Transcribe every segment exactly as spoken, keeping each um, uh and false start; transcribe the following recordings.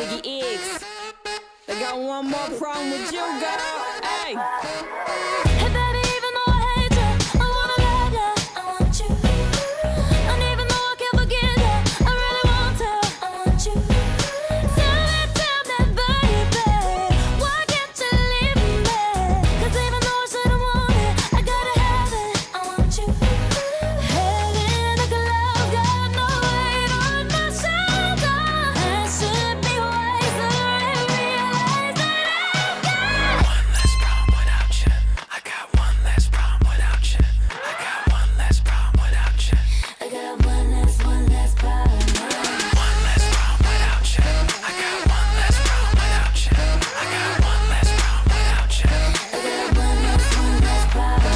Ziggy X. I got one more problem with you, girl. Hey. Hey baby, even though I hate you, I wanna love you, I want you. And even though I can't forget you, I really want to, I want you. Tell me, tell me, baby, why can't you leave me? 'Cause even though I shouldn't want it, I gotta have it, I want you. Heaven, like a love, got no weight on my shoulder. I should be wiser and realize that I've got one less problem without you. I got one less problem without you. I got one less problem without you. I got one less, one less problem. One less problem without you. I got one less problem without you. I got one less problem without you. I got one less, one less problem.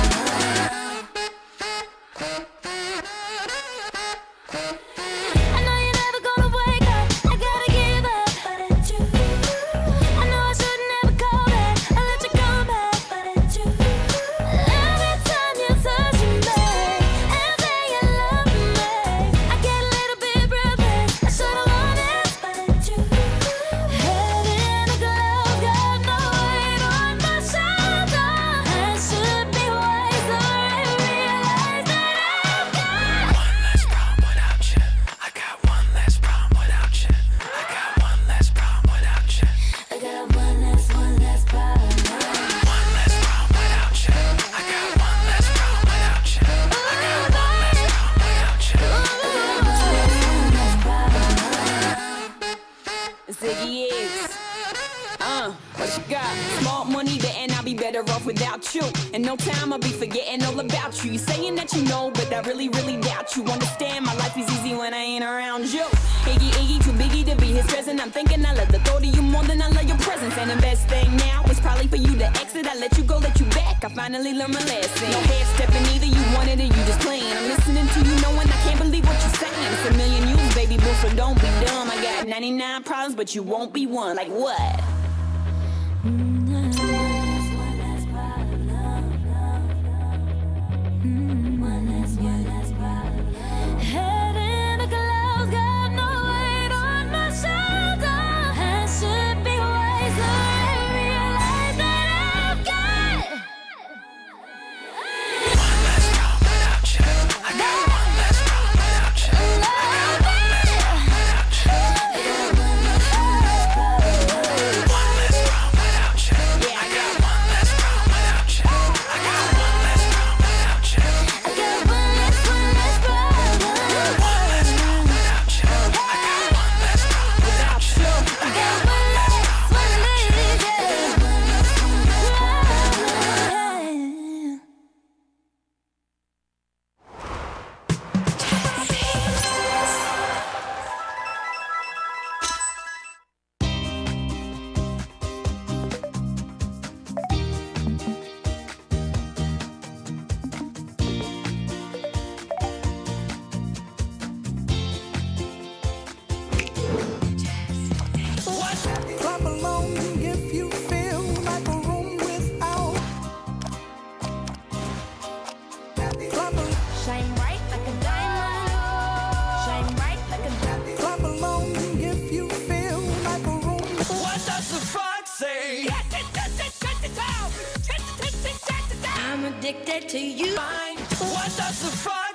I know you're never gonna wake up, I gotta give up, but it's you. I know I shouldn't ever call back, I let you come back, but it's you. Every time you touch me and say you love me, I get a little bit breathless. I should've known it, but it's you. Heaven, a glove, got no weight on my shoulder. I should be wiser and realize that I've got One less problem without you. I got one less problem without you. I got one less problem without you. I got one less, one less problem. One less problem without you. I got one less problem without you. I got one less problem without you. Ziggy X. Uh, what you got? Small money, then I'll be better off without you. In no time, I'll be forgetting all about you. You saying that you know, but I really, really doubt you. Understand, my life is easy when I ain't around you. Iggy, Iggy, too biggie to be his present. I'm thinking I love the thought of you more than I love your presence. And the best thing now is probably for you to exit. I let you go, let you back. I finally learned my lesson. No half stepping either, you wanted it, you just playing. I'm listening to you, knowing I can't believe what you're saying. It's a million yous, baby boo, so don't be dumb. I got ninety-nine problems, but you won't be one. Like what? Head in a glove, got no weight on my shoulder. I should be wiser and realize that I've got One less problem without you. I got one less problem without you. love it. One less problem without you. Yeah, I got one less problem without you. I got one less problem without you. I got one less, one less problem. One less problem without you. I got one less problem without you. I got one less, one less, yeah. One less, one less problem. Clap along if you feel like a room without. Clap, al- Shine bright like a diamond. Shine bright like a diamond. clap along if you feel like a room. What does the fox say? I'm addicted to you. What does the fox